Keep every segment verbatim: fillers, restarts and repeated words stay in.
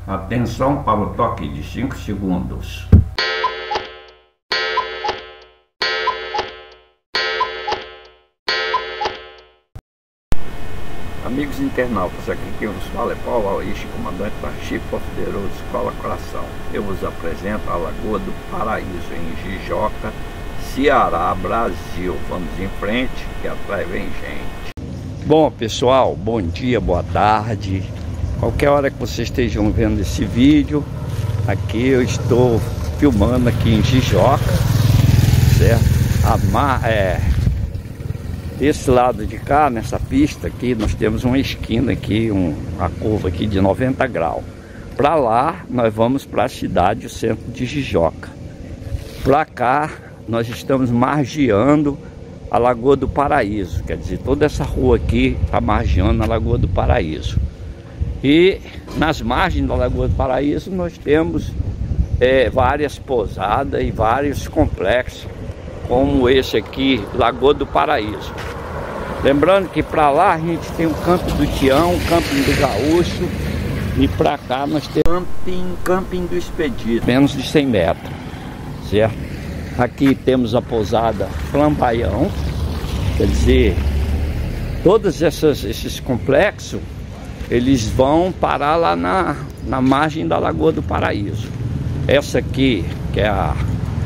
Atenção para o toque de cinco segundos. Amigos internautas, aqui quem nos fala é Paulo Aleixo, comandante da Chief of the Road Escola Coração. Eu vos apresento a Lagoa do Paraíso, em Jijoca, Ceará, Brasil. Vamos em frente, que atrás vem gente. Bom pessoal, bom dia, boa tarde. Qualquer hora que vocês estejam vendo esse vídeo, aqui eu estou filmando aqui em Jijoca, certo? A mar, é, desse lado de cá, nessa pista aqui, nós temos uma esquina aqui, um, uma curva aqui de noventa graus. Para lá, nós vamos para a cidade, o centro de Jijoca. Para cá, nós estamos margeando a Lagoa do Paraíso, quer dizer, toda essa rua aqui está margeando a Lagoa do Paraíso. E nas margens da Lagoa do Paraíso nós temos é, várias pousadas e vários complexos, como esse aqui, Lagoa do Paraíso. Lembrando que para lá a gente tem o Camping do Tião, o Camping do Gaúcho, e para cá nós temos camping, camping do Expedito, menos de cem metros, certo? Aqui temos a pousada Flambaião, quer dizer, todos essas, esses complexos, eles vão parar lá na, na margem da Lagoa do Paraíso. Essa aqui, que é a,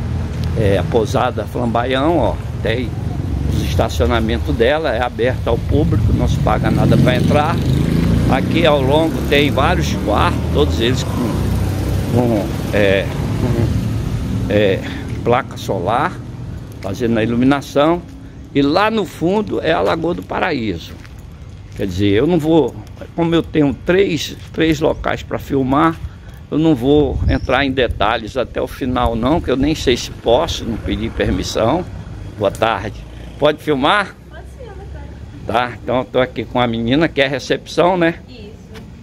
é a pousada Flambaião, ó, tem os estacionamentos dela, é aberta ao público, não se paga nada para entrar. Aqui ao longo tem vários quartos, todos eles com, com, é, com é, placa solar, fazendo a iluminação. E lá no fundo é a Lagoa do Paraíso. Quer dizer, eu não vou, como eu tenho três, três locais para filmar, eu não vou entrar em detalhes até o final não, que eu nem sei se posso, não pedi permissão. Boa tarde. Pode filmar? Pode sim, tá, então eu tô aqui com a menina que é a recepção, né? Isso.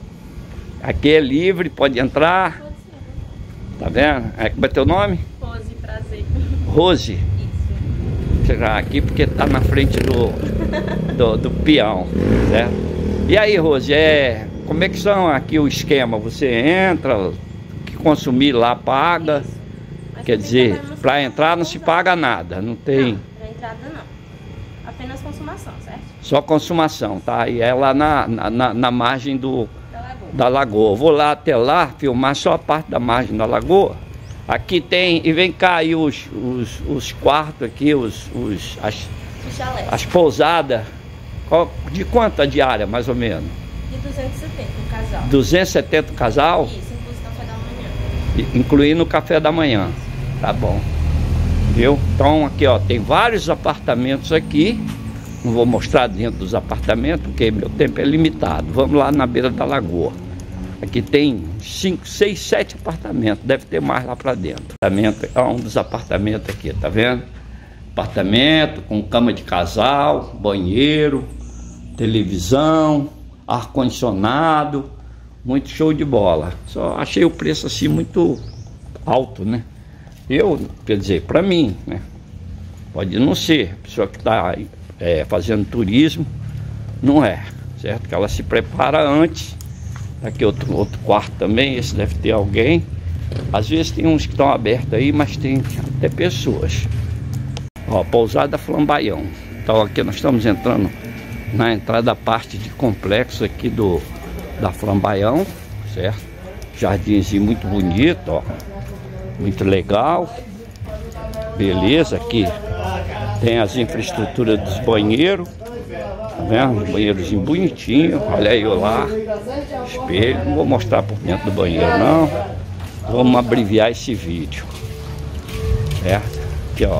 Aqui é livre, pode entrar. Pode sim. Tá vendo? É, como é teu nome? Rose, prazer. Rose? Isso. Chegar aqui porque tá na frente do, do, do peão, certo? E aí, Rose, é, como é que são aqui o esquema? Você entra, o que consumir lá paga? Quer dizer, para entrar não se paga nada, não tem... Não, para entrada não. Apenas consumação, certo? Só consumação, tá? E é lá na, na, na margem do, da, lagoa. da lagoa. Vou lá até lá, filmar só a parte da margem da lagoa. Aqui tem, e vem cá aí os, os, os quartos aqui, os, os, as, as pousadas. Qual, de quanto a diária, mais ou menos? De duzentos e setenta o casal. duzentos e setenta o casal? Isso, incluindo o café da manhã. Incluindo o café da manhã. Isso. Tá bom. Viu? Então aqui ó, tem vários apartamentos aqui. Não vou mostrar dentro dos apartamentos, porque meu tempo é limitado. Vamos lá na beira da lagoa. Aqui tem cinco, seis, sete apartamentos. Deve ter mais lá pra dentro. É um dos apartamentos aqui, tá vendo? Apartamento com cama de casal, banheiro, televisão, ar-condicionado, muito show de bola. Só achei o preço assim muito alto, né? Eu, quer dizer, para mim, né? Pode não ser, a pessoa que está é, fazendo turismo, não é, certo? Que ela se prepara antes. Aqui outro, outro quarto também, esse deve ter alguém. Às vezes tem uns que estão abertos aí, mas tem até pessoas. Ó, pousada Flambaião. Então aqui nós estamos entrando na entrada da parte de complexo aqui do da Flambaião, certo? Jardinzinho muito bonito, ó, muito legal, beleza. Aqui tem as infraestruturas dos banheiros, tá vendo? Um banheirozinho bonitinho, olha aí eu lá, espelho. Não vou mostrar por dentro do banheiro não, vamos abreviar esse vídeo, certo? Aqui ó,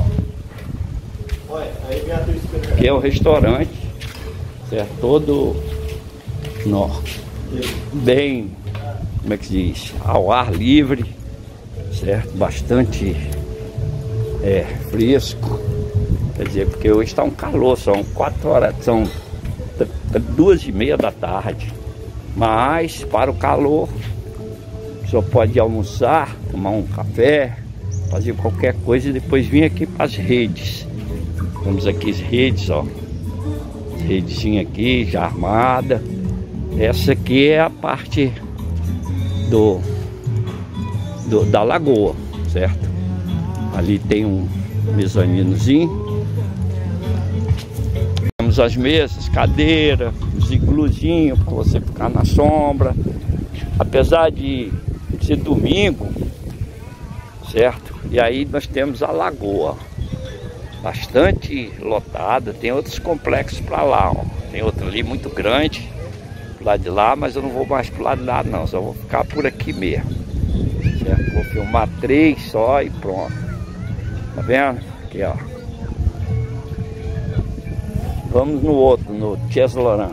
aqui é o restaurante, certo? Todo no, bem, como é que se diz, ao ar livre, certo? Bastante é, fresco, quer dizer, porque hoje está um calor, são quatro horas, são duas e meia da tarde, mas para o calor só pode almoçar, tomar um café, fazer qualquer coisa e depois vir aqui para as redes. Temos aqui as redes, ó, redezinha aqui já armada. Essa aqui é a parte do, do da lagoa, certo? Ali tem um mezaninozinho. Temos as mesas, cadeira, os igluzinhos para você ficar na sombra. Apesar de ser domingo, certo? E aí nós temos a lagoa, bastante lotada. Tem outros complexos para lá, ó. Tem outro ali muito grande pro lado de lá, mas eu não vou mais pro lado de lá não, só vou ficar por aqui mesmo, certo? Vou filmar três só e pronto. Tá vendo? Aqui, ó. Vamos no outro, no Chesloran.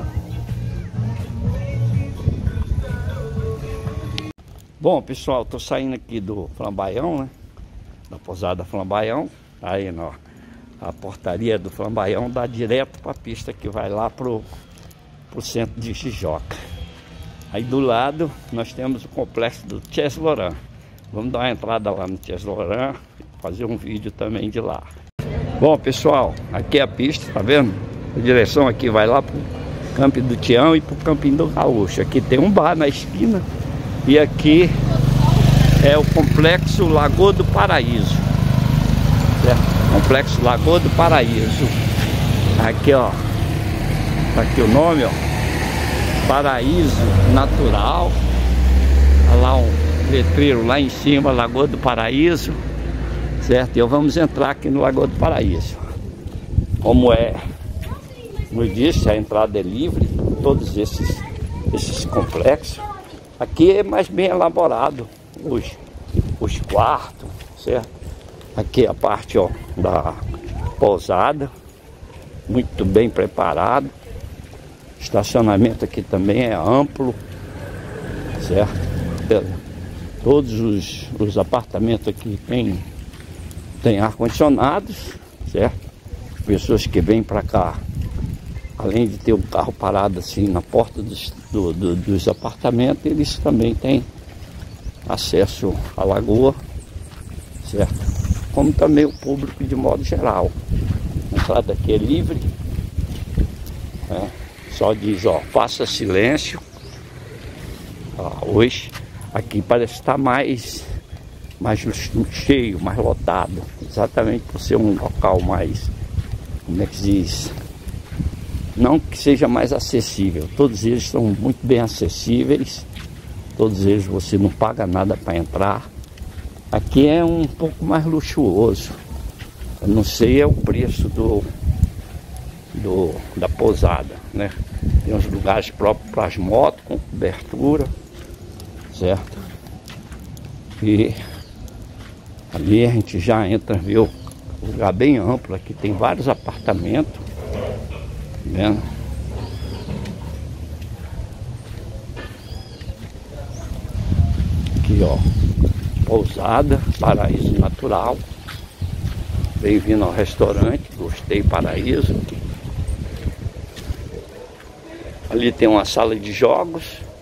Bom, pessoal, tô saindo aqui do Flambaião, né? Da pousada Flambaião. Aí, ó, a portaria do Flambaião dá direto para a pista que vai lá pro, pro centro de Jijoca. Aí do lado nós temos o complexo do Chesloran. Vamos dar uma entrada lá no Chesloran e fazer um vídeo também de lá. Bom, pessoal, aqui é a pista, tá vendo? A direção aqui vai lá pro Camping do Tião e pro Campinho do Gaúcho. Aqui tem um bar na esquina e aqui é o complexo Lagoa do Paraíso, certo? Complexo Lagoa do Paraíso. Aqui, ó, tá aqui o nome, ó, Paraíso Natural. Olha lá um letreiro lá em cima, Lagoa do Paraíso, certo? E vamos entrar aqui no Lagoa do Paraíso. Como é, como eu disse, a entrada é livre, todos esses, esses complexos. Aqui é mais bem elaborado, os, os quartos, certo? Aqui é a parte, ó, da pousada, muito bem preparado. Estacionamento aqui também é amplo, certo? Todos os, os apartamentos aqui tem, tem ar-condicionados, certo? Pessoas que vêm para cá, além de ter um carro parado assim na porta dos, do, do, dos apartamentos, eles também têm acesso à lagoa, certo? Como também o público de modo geral. A entrada aqui é livre, né? Só diz, ó, faça silêncio. Ó, hoje aqui parece estar mais, mais cheio, mais lotado, exatamente por ser um local mais, como é que diz, não que seja mais acessível. Todos eles são muito bem acessíveis, todos eles você não paga nada para entrar. Aqui é um pouco mais luxuoso, eu não sei é o preço do, do da pousada, né? Tem uns lugares próprios para as motos com cobertura, certo? E ali a gente já entra, vê o lugar bem amplo. Aqui tem vários apartamentos, vendo? Aqui, ó, pousada Paraíso Natural. Bem-vindo ao restaurante, gostei, Paraíso. Ali tem uma sala de jogos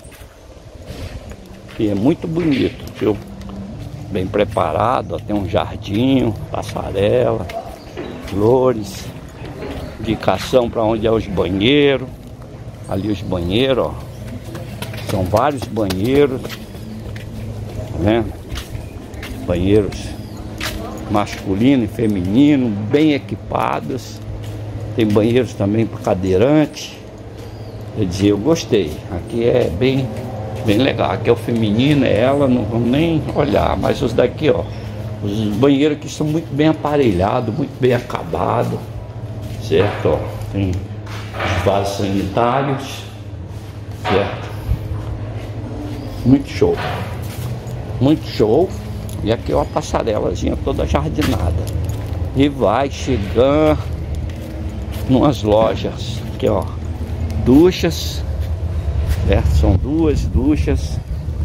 que é muito bonito, viu? Bem preparado, ó, tem um jardim, passarela, flores, indicação para onde é os banheiros. Ali os banheiros, ó, são vários banheiros, né? Banheiros masculino e feminino, bem equipados. Tem banheiros também para cadeirante. Quer dizer, eu gostei. Aqui é bem, bem legal. Aqui é o feminino, é ela, não vamos nem olhar. Mas os daqui, ó, os banheiros aqui são muito bem aparelhados, muito bem acabados, certo? Ó, tem os vasos sanitários, certo? Muito show, muito show. E aqui é uma passarelazinha toda jardinada. E vai chegando numas lojas aqui, ó, duchas, certo? São duas duchas.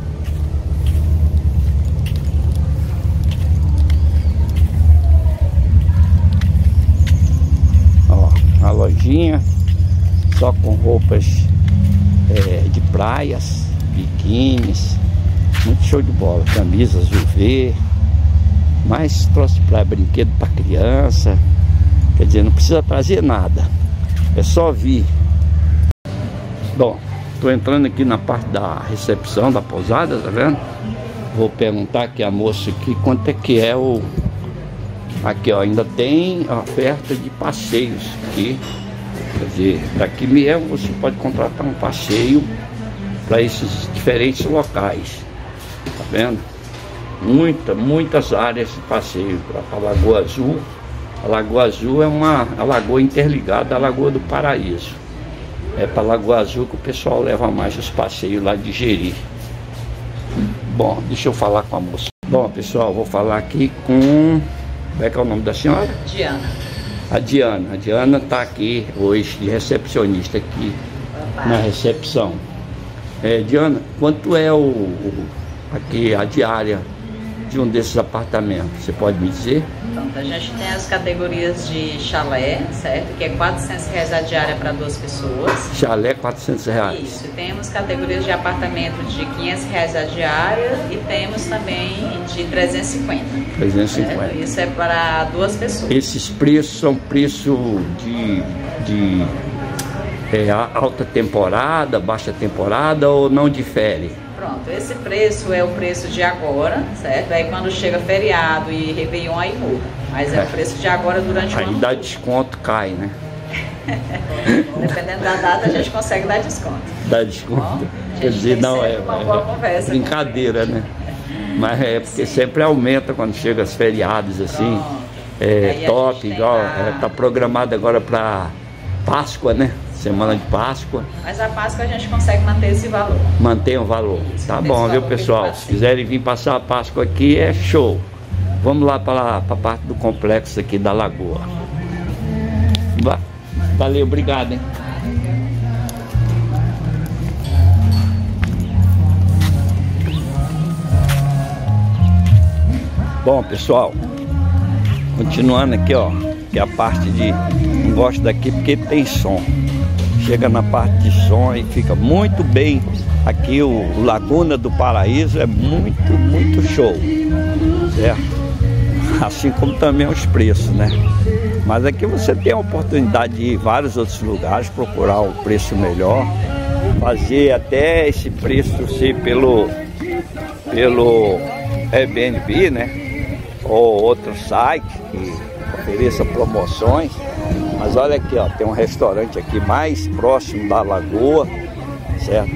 Ó, a lojinha só com roupas é, de praias, biquínis, muito show de bola, camisas U V, mas trouxe para brinquedo para criança. Quer dizer, não precisa trazer nada, é só vir. Bom, Tô entrando aqui na parte da recepção da pousada, tá vendo? Vou perguntar aqui a moça aqui quanto é que é o... Aqui, ó, ainda tem a oferta de passeios aqui. Quer dizer, daqui mesmo você pode contratar um passeio para esses diferentes locais. Tá vendo? Muita, muitas áreas de passeio para a Lagoa Azul. A Lagoa Azul é uma a lagoa interligada à Lagoa do Paraíso. É para a Lagoa Azul que o pessoal leva mais os passeios lá de Jeri. Bom, deixa eu falar com a moça. Bom, pessoal, vou falar aqui com... Como é que é o nome da senhora? Diana. A Diana. A Diana está aqui hoje de recepcionista aqui na recepção. É, Diana, quanto é o, o aqui a diária de um desses apartamentos? Você pode me dizer? Pronto, a gente tem as categorias de chalé, certo? Que é quatrocentos reais a diária para duas pessoas. Chalé, quatrocentos reais. Isso. E temos categorias de apartamento de quinhentos reais a diária e temos também de trezentos e cinquenta. trezentos e cinquenta. Certo? Isso é para duas pessoas. Esses preços são preços de, de é, alta temporada, baixa temporada ou não difere? Pronto, esse preço é o preço de agora, certo? Aí quando chega feriado e Réveillon aí muda. Mas é, é o preço de agora durante o aí ano. Aí dá todo. desconto, cai, né? Dependendo da data a gente consegue dar desconto. Dá desconto. Bom, quer dizer, não é, uma boa conversa, brincadeira, né? Mas é porque Sim. sempre aumenta quando chega os feriados assim. Pronto. É top, igual a... é, tá programado agora para Páscoa, né? Semana de Páscoa. Mas a Páscoa a gente consegue manter esse valor. Mantém o valor. Tá bom, viu, pessoal? Se quiserem vir passar a Páscoa aqui, é show. Vamos lá para a parte do complexo aqui da Lagoa. Valeu, obrigado, hein? Bom, pessoal, continuando aqui, ó, que é a parte de... Não gosto daqui porque tem som. Chega na parte de som e fica muito bem. Aqui o, o Laguna do Paraíso é muito, muito show, certo? Assim como também os preços, né? Mas aqui você tem a oportunidade de ir em vários outros lugares, procurar um preço melhor, fazer até esse preço ser pelo, pelo Airbnb, né? Ou outro site que ofereça promoções. Mas olha aqui, ó, tem um restaurante aqui mais próximo da lagoa, certo?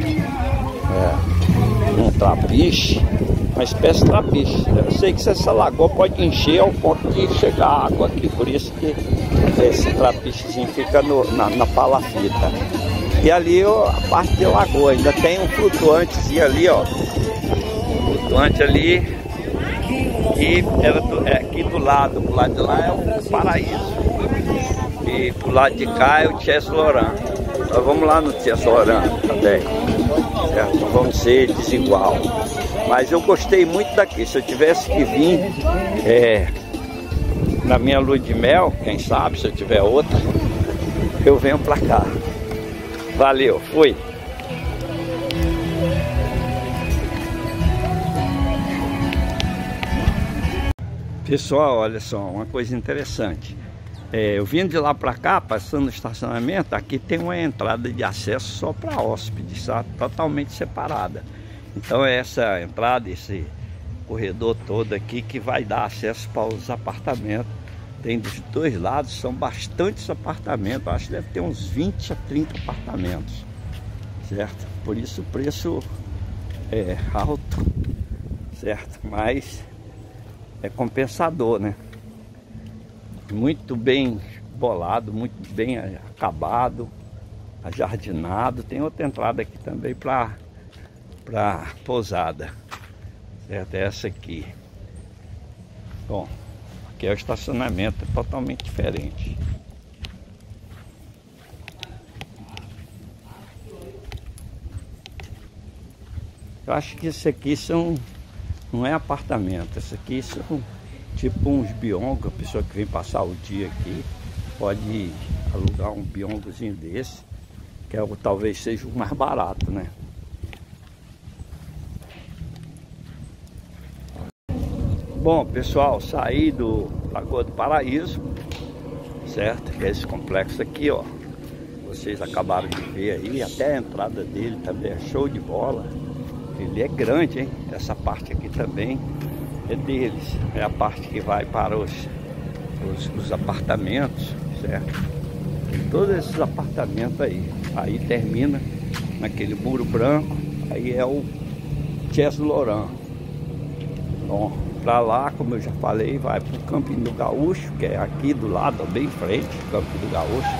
É, um trapiche, uma espécie de trapiche. Eu sei que essa lagoa pode encher ao ponto de chegar água aqui, por isso que esse trapichezinho fica no, na, na palafita. E ali, ó, a parte de lagoa, ainda tem um flutuantezinho ali, ó. Um flutuante ali, que era do, é, aqui do lado, do lado de lá é o Paraíso. E pro lado de cá é o Thiès Laurent. Nós vamos lá no Thiès Laurent também, certo? Não vamos ser desigual. Mas eu gostei muito daqui. Se eu tivesse que vir é, na minha lua de mel, quem sabe, se eu tiver outra, eu venho pra cá. Valeu, fui! Pessoal, olha só, uma coisa interessante. É, eu vindo de lá para cá, passando no estacionamento, aqui tem uma entrada de acesso só para hóspedes, tá? Totalmente separada. Então é essa entrada, esse corredor todo aqui que vai dar acesso para os apartamentos. Tem dos dois lados, são bastantes apartamentos, acho que deve ter uns vinte a trinta apartamentos, certo? Por isso o preço é alto, certo? Mas é compensador, né? Muito bem bolado, muito bem acabado, ajardinado. Tem outra entrada aqui também para para pousada, certo? É essa aqui. Bom, aqui é o estacionamento, é totalmente diferente. Eu acho que isso aqui são, não é apartamento, isso aqui são tipo uns biongos. A pessoa que vem passar o dia aqui pode alugar um biongozinho desse, que é, talvez seja o mais barato, né? Bom, pessoal, saí do Lagoa do Paraíso, certo? Que é esse complexo aqui, ó. vocês acabaram de ver aí, até a entrada dele também é show de bola. Ele é grande, hein? Essa parte aqui também é deles. É a parte que vai para os, os, os apartamentos, certo? Tem todos esses apartamentos aí. Aí termina naquele muro branco. Aí é o Thiès Laurent. Bom, pra lá, como eu já falei, vai pro Camping do Gaúcho, que é aqui do lado, bem em frente, Camping do Gaúcho.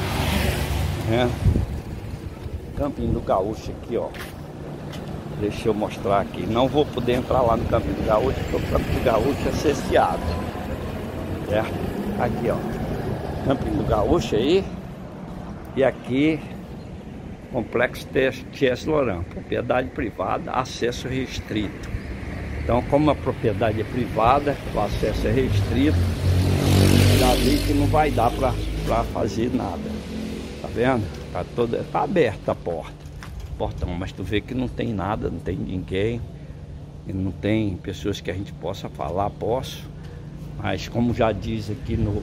É. Camping do Gaúcho aqui, ó. Deixa eu mostrar aqui. Não vou poder entrar lá no Camping do Gaúcho, porque o Camping do Gaúcho é cerceado. Certo? Aqui, ó. Camping do Gaúcho aí. E aqui, Complexo Thiès Laurent. Propriedade privada, acesso restrito. Então, como a propriedade é privada, o acesso é restrito, já vi que não vai dar para fazer nada. Tá vendo? Tá, toda, tá aberta a porta. Portão, mas tu vê que não tem nada, não tem ninguém, e não tem pessoas que a gente possa falar, posso, mas como já diz aqui no,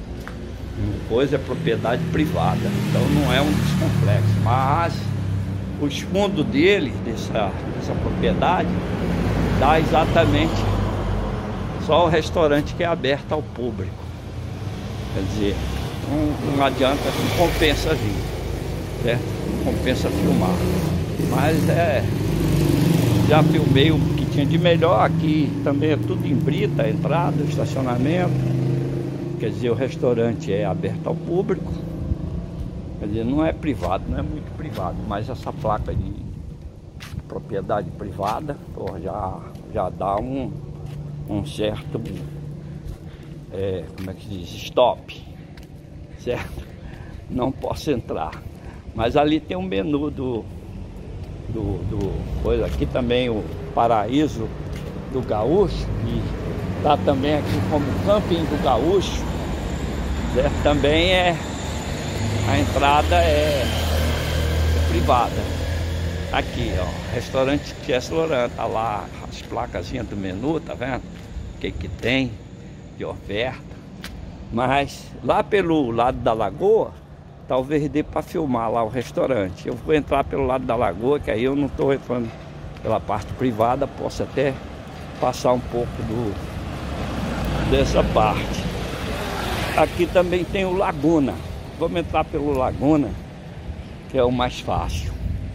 no coisa, é propriedade privada, então não é um dos complexos, mas os fundos dele, dessa, dessa propriedade, dá exatamente só o restaurante que é aberto ao público, quer dizer, não, não adianta, não compensa vir, certo? Compensa filmar, mas é, já filmei o que tinha de melhor. Aqui também é tudo em brita, a entrada, o estacionamento, quer dizer, o restaurante é aberto ao público, quer dizer, não é privado, não é muito privado, mas essa placa de propriedade privada, pô, já, já dá um, um certo, é, como é que se diz, stop, certo? Não posso entrar. Mas ali tem um menu do, do, do coisa, aqui também o Paraíso do Gaúcho, que está também aqui como Camping do Gaúcho, certo? Também é, a entrada é, é privada. Aqui, ó, restaurante Thiès Laurent, tá lá as placazinhas do menu, tá vendo? O que que tem de oferta. Mas lá pelo lado da lagoa, talvez dê para filmar lá o restaurante. Eu vou entrar pelo lado da lagoa, que aí eu não estou entrando pela parte privada, posso até passar um pouco do, dessa parte. Aqui também tem o Laguna. Vamos entrar pelo Laguna, que é o mais fácil.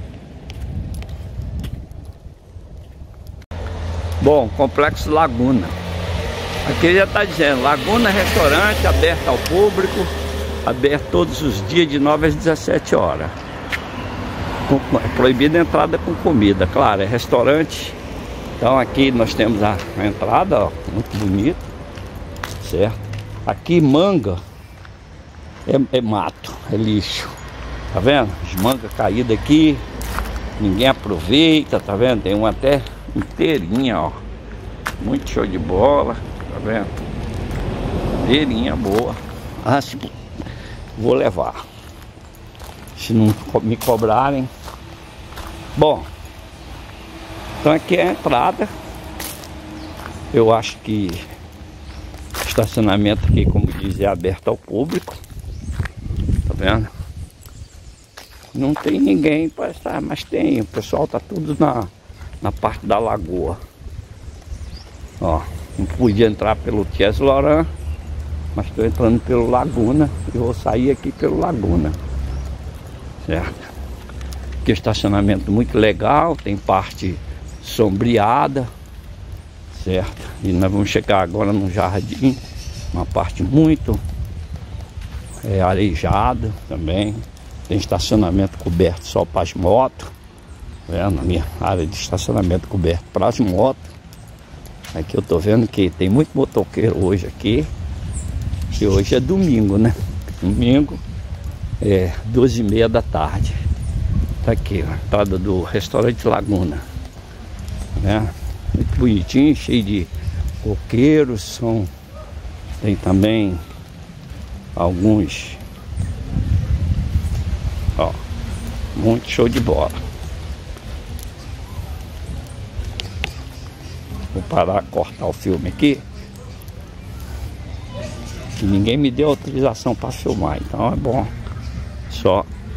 Bom, Complexo Laguna. Aqui já está dizendo, Laguna restaurante aberto ao público, aberto todos os dias de nove às dezessete horas. É proibida a entrada com comida, claro, é restaurante. Então aqui nós temos a, a entrada, ó, muito bonita, certo? Aqui manga é, é mato, é lixo, tá vendo? As mangas caídas aqui, ninguém aproveita, tá vendo? Tem uma até inteirinha, ó, muito show de bola, tá vendo? Inteirinha boa. Ah, se... vou levar, se não me cobrarem. Bom, então aqui é a entrada. Eu acho que o estacionamento aqui, como diz, é aberto ao público, tá vendo? Não tem ninguém para estar, mas tem, o pessoal tá tudo na, na parte da lagoa. Ó, não podia entrar pelo Thiès Laurent, mas estou entrando pelo Laguna e vou sair aqui pelo Laguna, certo? Aqui estacionamento muito legal, tem parte sombreada, certo? E nós vamos chegar agora no jardim, uma parte muito é, arejada também. Tem estacionamento coberto só para as motos, vendo? A minha área de estacionamento coberto para as motos. Aqui eu tô vendo que tem muito motoqueiro hoje aqui. Que hoje é domingo, né? Domingo, é duas e meia da tarde. Tá aqui, a entrada do restaurante Laguna, né? Muito bonitinho, cheio de coqueiros. São... Tem também alguns, ó, muito show de bola. Vou parar, cortar o filme aqui, que ninguém me deu autorização para filmar, então é bom só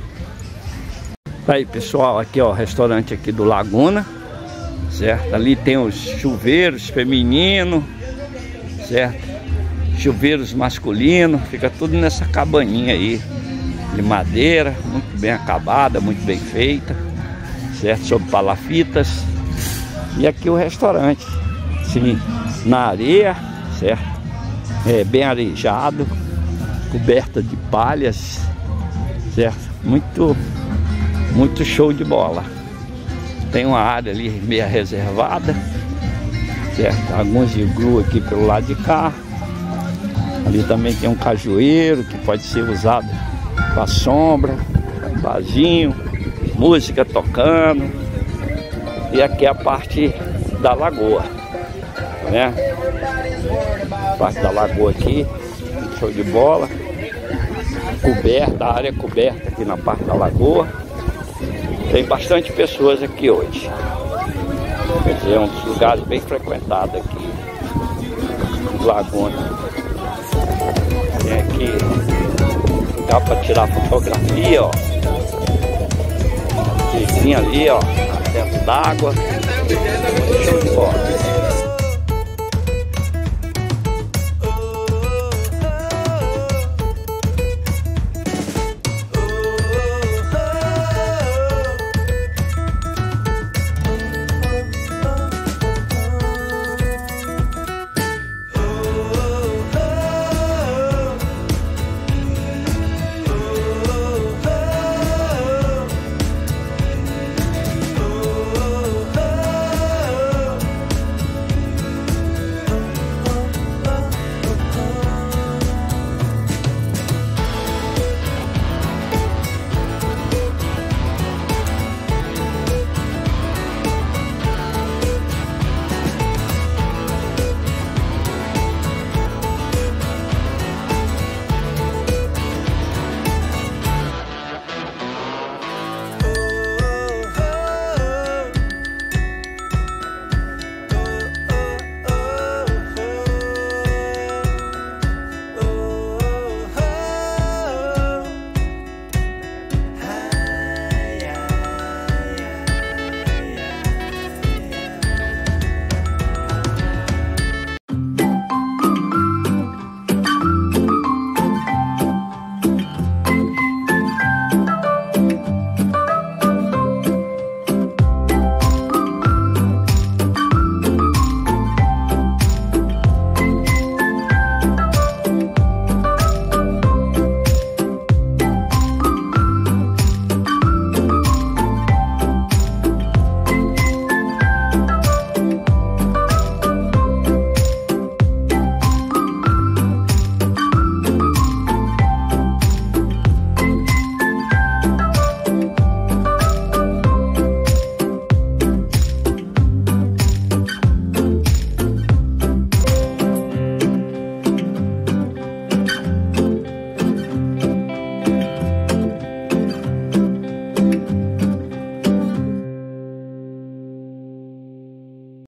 Aí pessoal, aqui ó, restaurante aqui do Laguna, certo? Ali tem os chuveiros femininos, certo? Chuveiros masculinos, fica tudo nessa cabaninha aí de madeira, muito bem acabada, muito bem feita, certo? Sobre palafitas. E aqui o restaurante, sim, na areia, certo? É bem arejado, coberta de palhas, certo? Muito, muito show de bola. Tem uma área ali meia reservada, certo? Alguns iglu aqui pelo lado de cá. Ali também tem um cajueiro que pode ser usado para sombra, barzinho, música tocando. E aqui é a parte da lagoa, né? Parte da lagoa aqui, show de bola. Coberta, a área coberta aqui na parte da lagoa. Tem bastante pessoas aqui hoje. Quer dizer, é um dos lugares bem frequentados aqui em Laguna. Tem aqui lugar para tirar fotografia, ó. Vizinho ali, ó, dentro d'água.